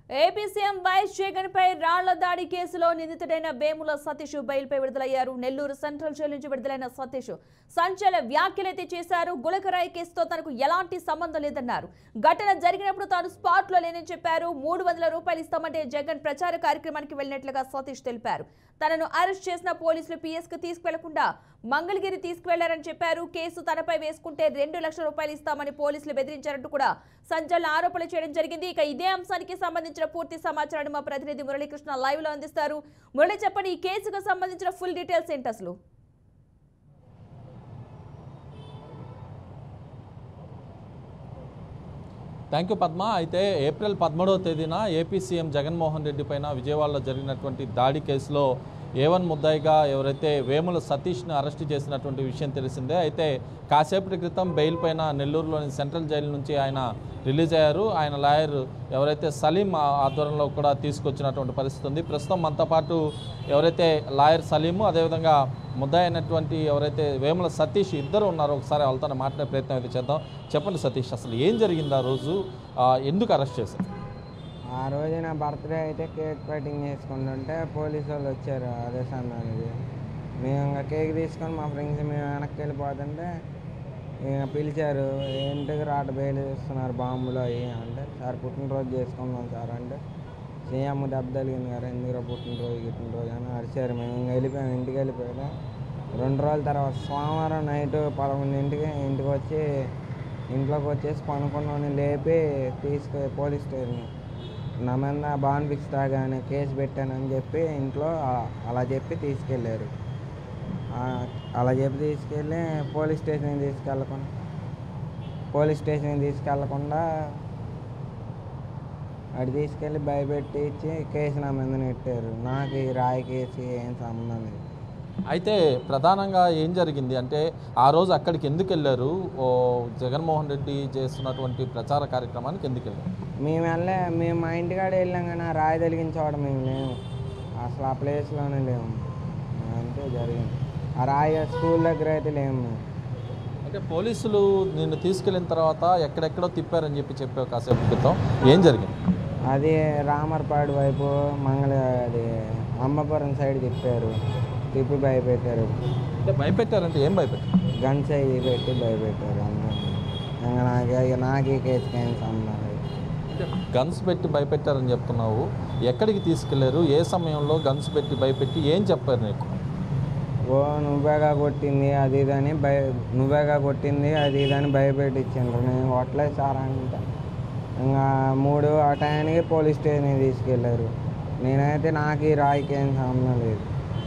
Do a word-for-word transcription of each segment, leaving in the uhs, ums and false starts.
AP CM YS Jagan పై రాళ్ల దాడి కేసులో నిందితుడైన వేముల సతీష్ బెయిల్పై విడుదలయ్యారు. నెల్లూరు సెంట్రల్ జైలు నుంచి విడుదలైన సతీష్ సంచలన వ్యాఖ్యలైతే చేశారు. గులకరాయి కేసుతో తనకు ఎలాంటి సంబంధం లేదన్నారు. ఘటన జరిగినప్పుడు తాను స్పాట్ లో లేనని చెప్పారు. మూడు వందల రూపాయలు ఇస్తామంటే జగన్ ప్రచార కార్యక్రమానికి వెళ్లినట్లుగా సతీష్ తెలిపారు. తనను అరెస్ట్ చేసిన పోలీసులు పీఎస్ కు తీసుకువెళ్లకుండా మంగళగిరి తీసుకువెళ్లారని చెప్పారు. కేసు తనపై వేసుకుంటే రెండు లక్షల రూపాయలు ఇస్తామని పోలీసులు బెదిరించారంటూ కూడా సంచలన ఆరోపణలు చేయడం జరిగింది. ఇక ఇదే అంశానికి సంబంధించిన పూర్తి సమాచారాన్ని మా ప్రతినిధి మురళీకృష్ణ లైవ్ లో అందిస్తారు. మురళి, చెప్పండి, ఈ కేసుకు సంబంధించిన ఫుల్ డీటెయిల్స్ ఏంటి అసలు? Thank you Padma. అయితే ఏప్రిల్ పదమూడవ తేదీన ఏపీ సీఎం జగన్మోహన్ రెడ్డి పైన విజయవాడలో జరిగినటువంటి దాడి కేసులో ఏవన్ ముద్దాయిగా ఎవరైతే వేముల సతీష్ని అరెస్ట్ చేసినటువంటి విషయం తెలిసిందే. అయితే కాసేపటి క్రితం బెయిల్ పైన నెల్లూరులోని సెంట్రల్ జైలు నుంచి ఆయన రిలీజ్ అయ్యారు. ఆయన లాయర్ ఎవరైతే సలీం ఆధ్వర్యంలో కూడా తీసుకొచ్చినటువంటి పరిస్థితి ఉంది. ప్రస్తుతం మనతో పాటు ఎవరైతే లాయర్ సలీము, అదేవిధంగా ముద్దాయి అయినటువంటి ఎవరైతే వేముల సతీష్ ఇద్దరు ఉన్నారో ఒకసారి వాళ్ళతో మాట్లాడే ప్రయత్నం అయితే చేద్దాం. చెప్పండి సతీష్, అసలు ఏం జరిగింది ఆ రోజు, ఎందుకు అరెస్ట్ చేశారు? ఆ రోజు నా బర్త్డే అయితే కేక్ కటింగ్ చేసుకుంటుంటే పోలీసు వాళ్ళు వచ్చారు అదే సమయానికి. మేము ఇంకా కేక్ తీసుకొని మా ఫ్రెండ్స్ మేము వెనక్కి వెళ్ళిపోతుంటే ఇంకా పిలిచారు. ఇంటికి రాట బెయిల్ ఇస్తున్నారు బాంబులు అవి అంటే, సార్ పుట్టినరోజు చేసుకుందాం సార్ అంటే, సీఎం దెబ్బ తగిలింది కదా ఎందుకు పుట్టినరోజు గిట్టినరోజు అని అరిచారు. మేము ఇంకా వెళ్ళిపోయాం, ఇంటికి వెళ్ళిపోయాం. రెండు రోజుల తర్వాత సోమవారం నైట్ పదకొండింటికి ఇంటికి వచ్చి ఇంట్లోకి వచ్చేసి పనుకున్నాను లేపి తీసుకు పోలీస్ స్టేషన్ నా మీద బాండ్ ఫిక్స్ తాగానే కేసు పెట్టానని చెప్పి ఇంట్లో అలా చెప్పి తీసుకెళ్ళారు. అలా చెప్పి తీసుకెళ్ళి పోలీస్ స్టేషన్కి తీసుకెళ్ళకుండా పోలీస్ స్టేషన్కి తీసుకెళ్ళకుండా అటు తీసుకెళ్ళి భయపెట్టి ఇచ్చి కేసు నా మీద నెట్టారు. నాకు ఈ రాయి కేసు ఏం సంబంధం లేదు. అయితే ప్రధానంగా ఏం జరిగింది అంటే, ఆ రోజు అక్కడికి ఎందుకు వెళ్ళారు? ఓ జగన్మోహన్ రెడ్డి చేస్తున్నటువంటి ప్రచార కార్యక్రమానికి ఎందుకు వెళ్ళారు? మేము వెళ్ళే మేము మా ఇంటికాడ వెళ్ళాం కానీ ఆ రాయి తొలగించడం మేము లేము, అసలు ఆ ప్లేస్లోనే లేము. అంతే జరిగింది. ఆ రాయి స్కూల్ దగ్గర అయితే లేము మేము. అంటే పోలీసులు నిన్ను తీసుకెళ్ళిన తర్వాత ఎక్కడెక్కడో తిప్పారని చెప్పి చెప్పావు కాసేపు క్రితం, ఏం జరిగింది? అది రామర్పాడు వైపు మంగళ అది అమ్మపురం సైడ్ తిప్పారు, తిప్పి భయపెట్టారు. అంటే భయపెట్టారంటే ఏం భయపెట్టారు? గన్స్ అవి పెట్టి భయపెట్టారు అందరూ. ఇంకా నాకు నాకు ఈ కేసుకి ఏం సంబంధం లేదు. అంటే గన్స్ పెట్టి భయపెట్టారని చెప్తున్నావు, ఎక్కడికి తీసుకెళ్లారు? ఏ సమయంలో గన్స్ పెట్టి భయపెట్టి ఏం చెప్పారు నీకు? ఓ నువ్వేగా కొట్టింది అది ఇదని భయ నువ్వేగా కొట్టింది అది ఇదని భయపెట్టించారు. నేను కొట్టలేదు సార్ అంట. ఇంకా మూడు ఆ టైంకి పోలీస్ స్టేషన్కి తీసుకెళ్ళారు. నేనైతే నాకు ఈ రాయికి ఏం సంబంధం లేదు.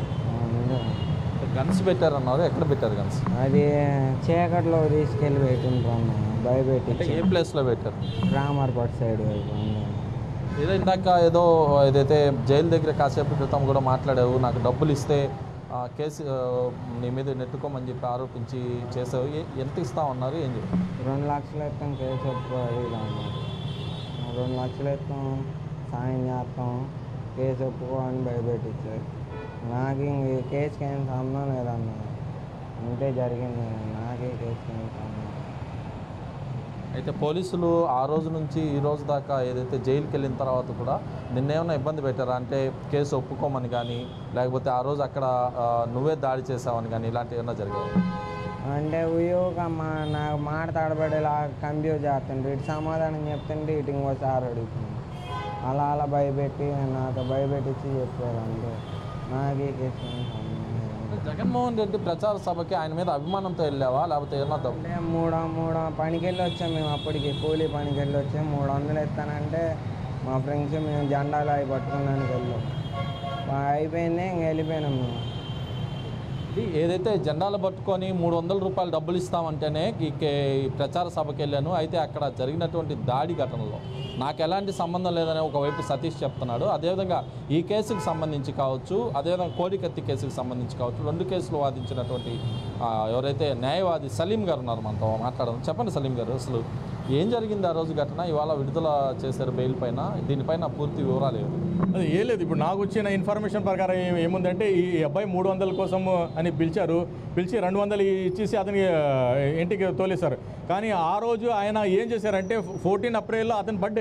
గన్స్ పెట్టారన్నారు, ఎక్కడ పెట్టారు గన్స్? అది చీకట్లో తీసుకెళ్ళి పెట్టిండ్రు భయపెట్టి. ఏ ప్లేస్లో పెట్టారు? రామర్పాటు సైడ్ వైపు. ఏదో ఇందాక ఏదో ఏదైతే జైలు దగ్గర కాసేపు క్రితం కూడా మాట్లాడావు, నాకు డబ్బులు ఇస్తే కేసు నీ మీద నెట్టుకోమని చెప్పి ఆరోపించి చేసావు. ఎంత ఇస్తామన్నారు, ఏం చెప్పి? రెండు లక్షలు ఇస్తాం కేసు ఒప్పుకోవాలి ఇలా అన్నారు. రెండు లక్షలు ఇస్తాం సాయం చేస్తాం కేసు ఒప్పుకోవాలని భయపెట్టించారు. నాకు ఇంక ఈ కేసుకి ఏం సంబంధం లేదన్నా. అంతే జరిగింది, నాకే కేసుకి ఏం సంబంధం. అయితే పోలీసులు ఆ రోజు నుంచి ఈ రోజు దాకా ఏదైతే జైలుకి వెళ్ళిన తర్వాత కూడా నిన్నేమైనా ఇబ్బంది పెట్టారా? అంటే కేసు ఒప్పుకోమని కానీ, లేకపోతే ఆ రోజు అక్కడ నువ్వే దాడి చేసావని కానీ, ఇలాంటివి ఏమైనా జరిగాయి? అంటే ఉయోగా మా నాకు మాట తడబడేలా కంప్యూజ్ చేస్తుంటే ఇటు సమాధానం చెప్తుంటే ఇటు ఇంకోసారి అడుగుతుంది. అలా అలా భయపెట్టి నాతో భయపెట్టించి చెప్పారు. అంటే నాకు ఈ కేసు జగన్మోహన్ రెడ్డి ప్రచార సభకి ఆయన మీద అభిమానంతో వెళ్ళావా, లేకపోతే ఏమన్నా? అంటే మూడు మూడు పనికి వెళ్ళి వచ్చాం మేము. అప్పటికి కూలీ పనికి వెళ్ళి వచ్చాం. మూడు వందలు ఇస్తానంటే మా ఫ్రెండ్స్ మేము జెండాలు అవి పట్టుకోవడానికి వెళ్ళాం. అయిపోయింది, ఇంక వెళ్ళిపోయినాం మేము. ఏదైతే జెండాలు పట్టుకొని మూడు వందల రూపాయలు డబ్బులు ఇస్తామంటేనే ఈ ప్రచార సభకి వెళ్ళాను. అయితే అక్కడ జరిగినటువంటి దాడి ఘటనలో నాకు ఎలాంటి సంబంధం లేదని ఒకవైపు సతీష్ చెప్తున్నాడు. అదేవిధంగా ఈ కేసుకు సంబంధించి కావచ్చు, అదేవిధంగా కోడికత్తి కేసుకు సంబంధించి కావచ్చు, రెండు కేసులు వాదించినటువంటి ఎవరైతే న్యాయవాది సలీం గారు ఉన్నారు మనతో మాట్లాడడం. చెప్పండి సలీం గారు, అసలు ఏం జరిగింది ఆ రోజు ఘటన? ఇవాళ విడుదల చేశారు బెయిల్ పైన, దీనిపైన పూర్తి వివరాలు ఏమి? అది ఏ లేదు, ఇప్పుడు నాకు వచ్చిన ఇన్ఫర్మేషన్ ప్రకారం ఏముందంటే ఈ అబ్బాయి మూడు వందల కోసం అని పిలిచారు. పిలిచి రెండు వందలు ఇచ్చేసి అతనికి ఇంటికి తోలేశారు. కానీ ఆ రోజు ఆయన ఏం చేశారంటే ఫోర్టీన్ ఏప్రిల్లో అతని బర్త్డే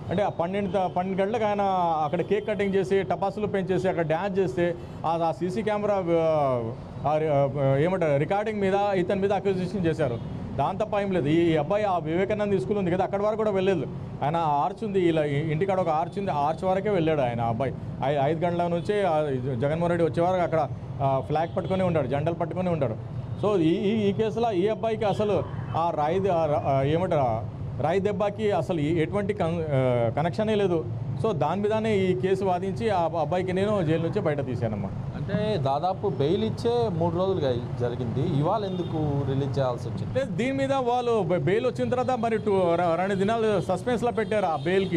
అంటే ఆ పన్నెండు పన్నెండు గంటలకు ఆయన అక్కడ కేక్ కటింగ్ చేసి టపాసులు పెంచేసి అక్కడ డ్యాన్స్ చేస్తే ఆ సీసీ కెమెరా ఏమంటారు రికార్డింగ్ మీద ఇతని మీద అక్యూజిషన్ చేశారు. దాని తప్ప ఏం లేదు. ఈ అబ్బాయి ఆ వివేకానంద స్కూల్ ఉంది కదా, అక్కడ వరకు కూడా వెళ్ళలేదు. ఆయన ఆర్చ్ ఉంది, ఇలా ఇంటికాడ ఒక ఆర్చ్ ఉంది, ఆర్చ్ వరకే వెళ్ళాడు ఆయన అబ్బాయి. ఐదు గంటల నుంచి జగన్మోహన్ రెడ్డి వచ్చే వరకు అక్కడ ఫ్లాగ్ పట్టుకొని ఉంటాడు, జెండాలు పట్టుకొని ఉంటాడు. సో ఈ ఈ కేసులో ఈ అబ్బాయికి అసలు ఆ రాయి ఏమంటారు రాయి దెబ్బకి అసలు ఎటువంటి కన్ కనెక్షనే లేదు. సో దాని మీదనే ఈ కేసు వాదించి ఆ అబ్బాయికి నేను జైలు నుంచి బయట తీశానమ్మా. అంటే దాదాపు బెయిల్ ఇచ్చే మూడు రోజులుగా జరిగింది, ఇవాళ ఎందుకు రిలీజ్ చేయాల్సి వచ్చింది? లేదు, దీని మీద వాళ్ళు బెయిల్ వచ్చిన తర్వాత మరి టూ రెండు దినాలు సస్పెన్స్లో పెట్టారు ఆ బెయిల్కి.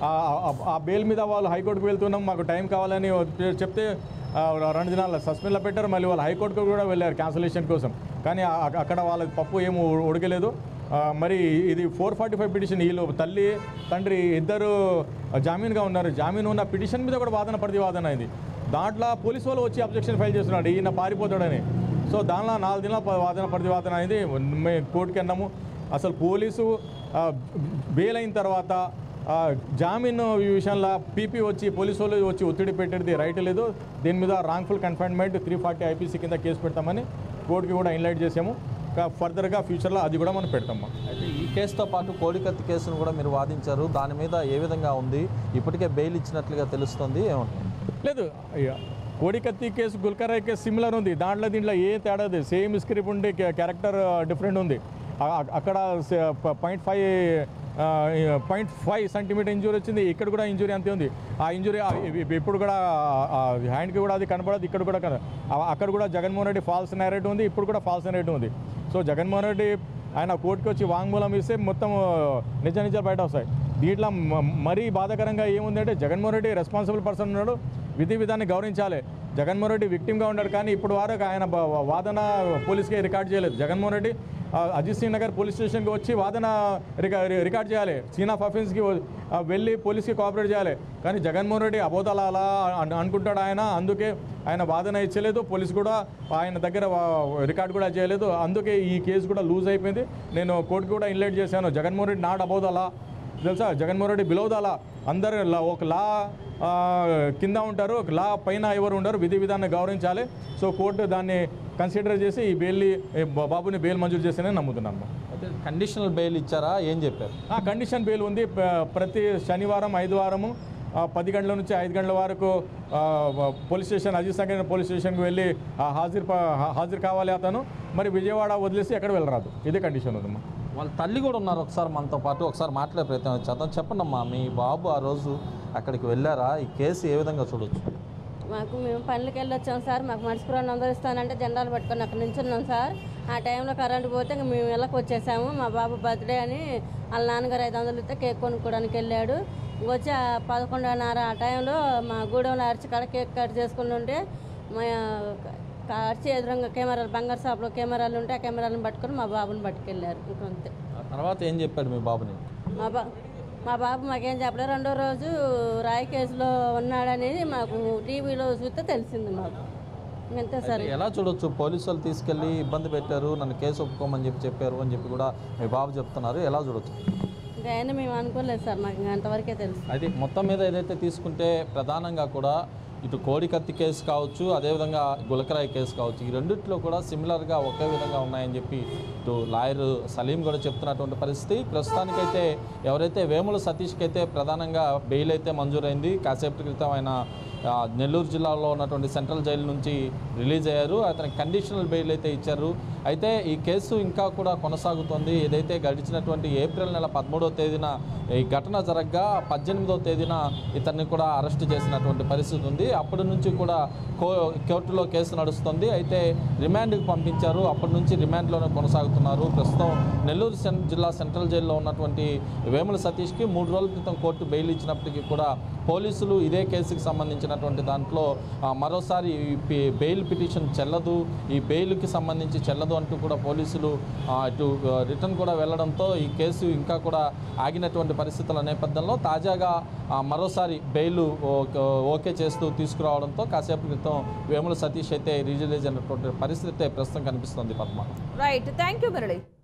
ఆ బెయిల్ మీద వాళ్ళు హైకోర్టుకు వెళ్తున్నాం, మాకు టైం కావాలని చెప్తే రెండు దినాలు సస్పెండ్లో పెట్టారు. మళ్ళీ వాళ్ళు హైకోర్టుకు కూడా వెళ్ళారు క్యాన్సలేషన్ కోసం, కానీ అక్కడ వాళ్ళకి పప్పు ఏమి ఉడకలేదు. మరి ఇది ఫోర్ ఫార్టీ ఫైవ్ పిటిషన్, వీళ్ళు తల్లి తండ్రి ఇద్దరు జామీన్గా ఉన్నారు. జామీన్ ఉన్న పిటిషన్ మీద కూడా వాదన ప్రతివాదన అయింది. దాంట్లో పోలీసు వాళ్ళు వచ్చి అబ్జెక్షన్ ఫైల్ చేస్తున్నాడు ఈయన పారిపోతాడని. సో దానిలో నాలుగు దినాల వాదన ప్రతివాదన అయింది. మేము కోర్టుకి వెళ్ళాము. అసలు పోలీసు బెయిల్ అయిన తర్వాత జామీన్ విషయంలో పీపీ వచ్చి పోలీసు వాళ్ళు వచ్చి ఒత్తిడి పెట్టేది రైట్ లేదు. దీని మీద wrongful confinement three forty IPC కింద కేసు పెడతామని కోర్టుకి కూడా ఇన్లైట్ చేసాము. ఫర్దర్గా ఫ్యూచర్లో అది కూడా మనం పెడతాము. అయితే ఈ కేసుతో పాటు కోడికత్తి కేసును కూడా మీరు వాదించారు, దాని మీద ఏ విధంగా ఉంది? ఇప్పటికే బెయిల్ ఇచ్చినట్లుగా తెలుస్తుంది, ఏమంటుంది? లేదు, కోడికత్తి కేసు గుల్కరాయ్ కేసు సిమిలర్ ఉంది. దాంట్లో దీంట్లో ఏ తేడా లేదు, సేమ్ స్క్రిప్ట్ ఉండి క్యారెక్టర్ డిఫరెంట్ ఉంది. అక్కడ point five point five centimetre injury వచ్చింది, ఇక్కడ కూడా ఇంజురీ అంతే ఉంది. ఆ ఇంజురీ ఇప్పుడు కూడా హ్యాండ్కి కూడా అది కనపడదు, ఇక్కడ కూడా అక్కడ కూడా జగన్మోహన్ రెడ్డి ఫాల్స్ నేరేటివ్ ఉంది, ఇప్పుడు కూడా ఫాల్స్ నేరేటివ్ ఉంది. సో జగన్మోహన్ రెడ్డి ఆయన కోర్టుకి వచ్చి వాంగ్మూలం ఇస్తే మొత్తం నిజ నిజాలు బయట వస్తాయి. దీంట్లో మరీ బాధాకరంగా ఏముందంటే జగన్మోహన్ రెడ్డి రెస్పాన్సిబుల్ పర్సన్ ఉన్నాడు, విధి విధాన్ని గౌరవించాలి. జగన్మోహన్ రెడ్డి విక్టిమ్గా ఉన్నాడు, కానీ ఇప్పుడు వరకు ఆయన వాదన పోలీస్కి రికార్డ్ చేయలేదు. జగన్మోహన్ రెడ్డి అజిత్ సింగ్ నగర్ పోలీస్ స్టేషన్కి వచ్చి వాదన రికార్డ్ చేయాలి, సీన్ ఆఫ్ అఫెన్స్కి వెళ్ళి పోలీస్కి కోఆపరేట్ చేయాలి. కానీ జగన్మోహన్ రెడ్డి అబోధాలు అలా అనుకుంటాడు ఆయన, అందుకే ఆయన వాదన ఇచ్చలేదు. పోలీసు కూడా ఆయన దగ్గర రికార్డ్ కూడా చేయలేదు, అందుకే ఈ కేసు కూడా లూజ్ అయిపోయింది. నేను కోర్టుకి కూడా ఇన్లైట్ చేశాను, జగన్మోహన్ రెడ్డి నాట్ అబోధాలా తెలుసా, జగన్మోహన్ రెడ్డి బిలోదాలా. అందరు ఒక లా కింద ఉంటారు, ఒక లా పైన ఎవరు ఉండరు, విధి విధాన్ని గౌరవించాలి. సో కోర్టు దాన్ని కన్సిడర్ చేసి ఈ బెయిల్ బాబుని బెయిల్ మంజూరు చేస్తేనే నమ్ముతున్నాను. అయితే కండిషనల్ బెయిల్ ఇచ్చారా, ఏం చెప్పారు? కండిషన్ బెయిల్ ఉంది. ప్రతి శనివారం ఐదు వారము పది గంటల నుంచి ఐదు గంటల వరకు police station Ajit Sangar police స్టేషన్కి వెళ్ళి హాజరు హాజరు కావాలి అతను. మరి విజయవాడ వదిలేసి ఎక్కడ వెళ్ళరాదు, ఇదే కండిషన్ ఉందమ్మా. వాళ్ళ తల్లి కూడా ఉన్నారు, ఒకసారి మనతో పాటు ఒకసారి మాట్లాడే ప్రయత్నం చేద్దాం. చెప్పండి అమ్మా, మీ బాబు ఆ రోజు అక్కడికి వెళ్ళారా? ఈ కేసు ఏ విధంగా చూడొచ్చు? మాకు మేము పనులకి వెళ్ళొచ్చాం సార్, మాకు మర్చిపోయిన అందరూ ఇస్తానంటే జెండాలు పట్టుకొని అక్కడ నించున్నాం సార్. ఆ టైంలో కరెంటు పోతే ఇంక మేము వెళ్ళకి వచ్చేసాము. మా బాబు బర్త్డే అని వాళ్ళ నాన్నగారు ఐదు వందలు ఇస్తే కేక్ కొనుక్కోవడానికి వెళ్ళాడు. వచ్చి పదకొండున్నర ఆ టైంలో మా గూడెంలో అరిచి కాడ కేక్ కట్ చేసుకుని ఉంటే మా అరిచి ఎదురుగా కెమెరాలు బంగారు షాప్లో కెమెరాలు ఉంటే ఆ కెమెరాలను పట్టుకొని మా బాబుని పట్టుకెళ్ళారు. ఇంకంతే. తర్వాత ఏం చెప్పాడు మీ బాబుని? మా బా మా బాబు మాకేం చెప్పలేదు. రెండో రోజు రాయి కేసులో ఉన్నాడనేది మాకు టీవీలో చూస్తే తెలిసింది మాకు. అంతే సార్. ఎలా చూడొచ్చు? పోలీసు వాళ్ళు తీసుకెళ్ళి ఇబ్బంది పెట్టారు, నన్ను కేసు ఒప్పుకోమని చెప్పి చెప్పారు అని చెప్పి కూడా మీ బాబు చెప్తున్నారు, ఎలా చూడొచ్చు? ఇంకా అయినా మేము అనుకోలేదు సార్, మాకు ఇంకా అంతవరకే తెలుసు. అది మొత్తం మీద ఏదైతే తీసుకుంటే ప్రధానంగా కూడా ఇటు కోడికత్తి కేసు కావచ్చు, అదేవిధంగా గులకరాయి కేసు కావచ్చు, ఈ రెండిట్లో కూడా సిమిలర్గా ఒకే విధంగా ఉన్నాయని చెప్పి ఇటు లాయర్ సలీం కూడా చెప్తున్నటువంటి పరిస్థితి. ప్రస్తుతానికైతే ఎవరైతే వేముల సతీష్కి అయితే ప్రధానంగా బెయిల్ అయితే మంజూరైంది. కాసేపటి క్రితం ఆయన నెల్లూరు జిల్లాలో ఉన్నటువంటి సెంట్రల్ జైలు నుంచి రిలీజ్ అయ్యారు. అతనికి కండిషనల్ బెయిల్ అయితే ఇచ్చారు. అయితే ఈ కేసు ఇంకా కూడా కొనసాగుతోంది. ఏదైతే గడిచినటువంటి ఏప్రిల్ నెల పదమూడవ తేదీన ఈ ఘటన జరగగా పద్దెనిమిదవ తేదీన ఇతన్ని కూడా అరెస్ట్ చేసినటువంటి పరిస్థితి ఉంది. అప్పటి నుంచి కూడా కో కోర్టులో కేసు నడుస్తుంది. అయితే రిమాండ్కి పంపించారు, అప్పటి నుంచి రిమాండ్లోనే కొనసాగుతున్నారు. ప్రస్తుతం నెల్లూరు జిల్లా సెంట్రల్ జైల్లో ఉన్నటువంటి వేముల సతీష్కి మూడు రోజుల క్రితం కోర్టు బెయిల్ ఇచ్చినప్పటికీ కూడా పోలీసులు ఇదే కేసుకి సంబంధించినటువంటి దాంట్లో మరోసారి బెయిల్ పిటిషన్ చెల్లదు, ఈ బెయిల్కి సంబంధించి చెల్లదు అంటూ కూడా పోలీసులు ఇటు రిటర్న్ కూడా వెళ్లడంతో ఈ కేసు ఇంకా కూడా ఆగినటువంటి పరిస్థితుల నేపథ్యంలో తాజాగా మరోసారి బెయిల్ ఓకే చేస్తూ తీసుకురావడంతో కాసేపు క్రితం వేముల సతీష్ అయితే రిలీజ్ అయినటువంటి పరిస్థితి ప్రస్తుతం కనిపిస్తుంది. Padma. Right, thank you Murali.